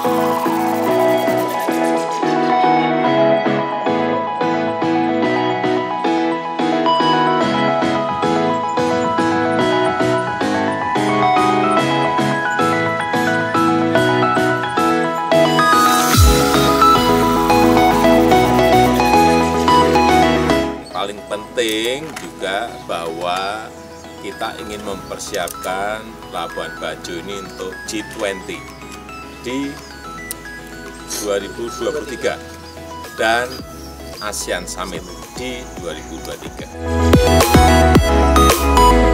Paling penting juga bahwa kita ingin mempersiapkan Labuan Bajo ini untuk G20 di 2023 dan ASEAN Summit di 2023.